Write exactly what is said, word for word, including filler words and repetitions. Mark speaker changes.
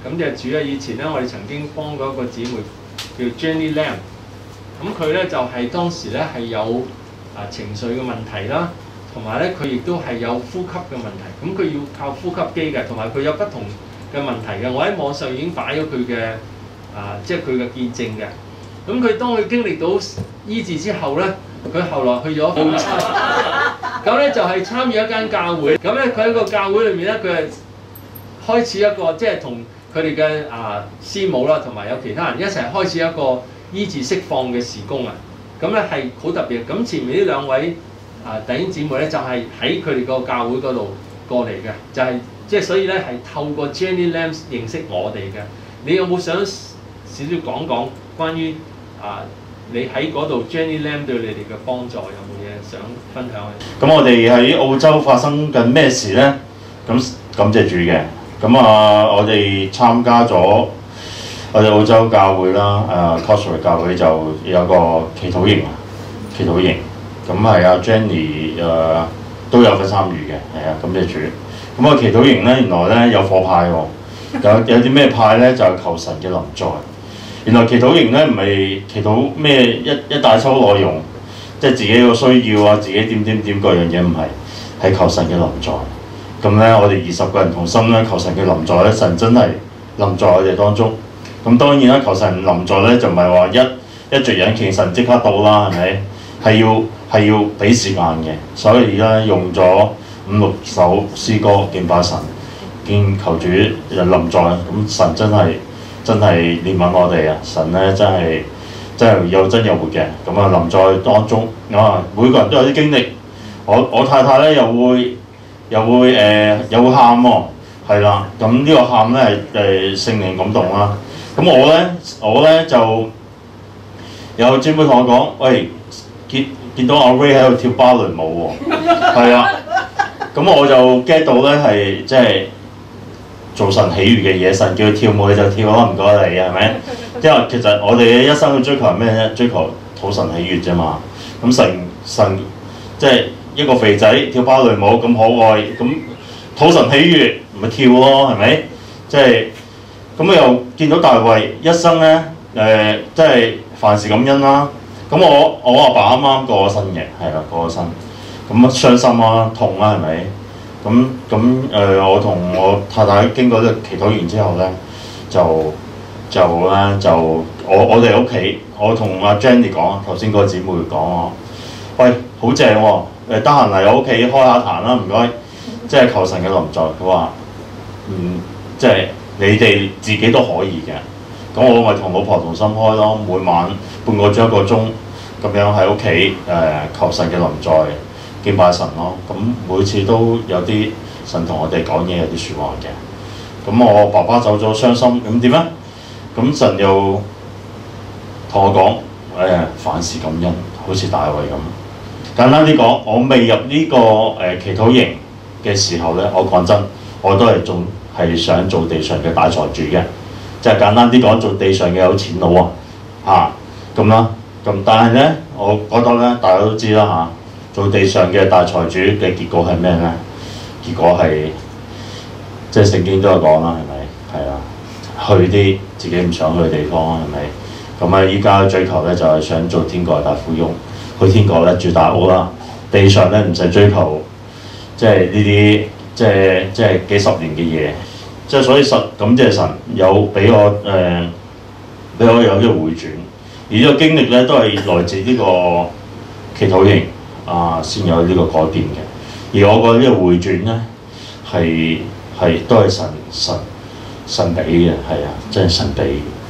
Speaker 1: 感謝主啊！以前咧，我哋曾經幫過一個姊妹叫 Jenny Lam， 咁佢咧就係、是、當時咧係有啊情緒嘅問題啦，同埋咧佢亦都係有呼吸嘅問題，咁佢要靠呼吸機嘅，同埋佢有不同嘅問題嘅。我喺網上已經擺咗佢嘅啊，即係佢嘅見證嘅。咁佢當佢經歷到醫治之後咧，佢後來去咗澳洲，咁咧就係、是、參與一間教會。咁咧佢喺個教會裏面咧，佢係開始一個即係同佢哋嘅啊師母啦，同埋有其他人一齊開始一個醫治釋放嘅事工啊！咁咧係好特別。咁前面呢兩位啊弟兄姊妹咧，就係喺佢哋個教會嗰度過嚟嘅，就係即係所以咧係透過 Jenny Lam 認識我哋嘅。你有冇想少少講講關於啊你喺嗰度 Jenny Lam 對你哋嘅幫助，有冇嘢想分享？
Speaker 2: 咁我哋喺澳洲發生緊咩事咧？咁感謝主嘅。咁啊，我哋參加咗我哋澳洲教會啦，誒 Cosway 教會就有個祈禱營啊，祈禱營。咁係阿 Jenny 誒、呃、都有份參與嘅，係啊，感謝主。咁啊，祈禱營咧，原來咧有課派喎，有有啲咩派咧？就係、求神嘅臨在。原來祈禱營咧唔係祈禱咩一一大抽內容，即係自己個需要啊，自己點點點各樣嘢唔係，係求神嘅臨在。咁咧，我哋二十個人同心咧，求神嘅臨在咧，神真係臨在我哋當中。咁當然啦，求神臨在咧就唔係話一一着引擎神即刻到啦，係咪？係要係要俾時間嘅。所以咧用咗五六首詩歌敬拜神，見求主臨在。咁神真係真係憐憫我哋啊！神咧真係真係有真有活嘅。咁啊臨在當中啊，每個人都有啲經歷。我我太太咧又會。又會誒、呃、又會喊喎，係啦，咁呢個喊咧係誒聖靈感動啦。咁我咧我咧就有姊妹同我講，喂，見見到阿 Ray 喺度跳芭蕾舞喎，係啊，咁我就 get 到咧係即係做神喜悅嘅嘢，神叫佢跳舞你就跳啦，唔該你係咪？因為其實我哋一生嘅追求係咩咧？追求討神喜悅啫嘛。咁神神即係。一個肥仔跳芭蕾舞咁可愛，咁討神喜悅咪跳咯，係咪？即係咁又見到大衛一生咧，誒、呃，即係凡事感恩啦。咁我我阿爸啱啱過咗身嘅，係啦，過咗身，咁傷心啦，痛啦，係咪？咁咁誒，我同我太太經過呢個祈禱完之後咧，就就咧就我我哋屋企，我同阿 Jenny 講，頭先嗰個姊妹講我，喂，好正喎！誒得閒嚟我屋企開下壇啦，唔該，即係求神嘅臨在。佢話：嗯，即係你哋自己都可以嘅。咁我咪同老婆同心開咯，每晚半個鐘一個鐘咁樣喺屋企誒求神嘅臨在，敬拜神咯。咁每次都有啲神同我哋講嘢，有啲説話嘅。咁我爸爸走咗傷心，咁點啊？咁神又同我講：誒、哎、凡事感恩，好似大衛咁。簡單啲講，我未入呢、這個誒、呃、祈禱營嘅時候咧，我講真，我都係仲係想做地上嘅大財主嘅，即係簡單啲講，做地上嘅有錢佬啊，嚇咁啦。咁但係咧，我覺得咧，大家都知啦嚇、啊，做地上嘅大財主嘅結果係咩咧？結果係即係聖經都有講啦，係咪？係啊，去啲自己唔想去嘅地方，係咪？咁啊，依家追求咧就係、是、想做天國嘅大富翁。去天國咧住大屋啦，地上咧唔使追求，即係呢啲即係即係幾十年嘅嘢，即係所以實感謝神有俾我誒，俾、呃、我有呢個回轉，而呢個經歷咧都係來自呢個祈禱營啊，先有呢個改變嘅。而我覺得呢個回轉咧係係都係神神神俾嘅，係啊，真係神俾。